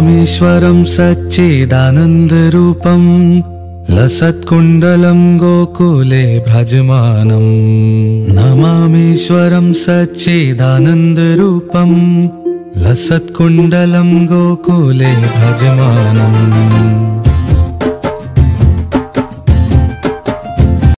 नमामीश्वरं सच्चिदानन्दरूपं लसत्कुण्डलं गोकुले भ्राजमानं। नमामीश्वरं सच्चिदानन्दरूपं लसत्कुण्डलं गोकुले भ्राजमानम्।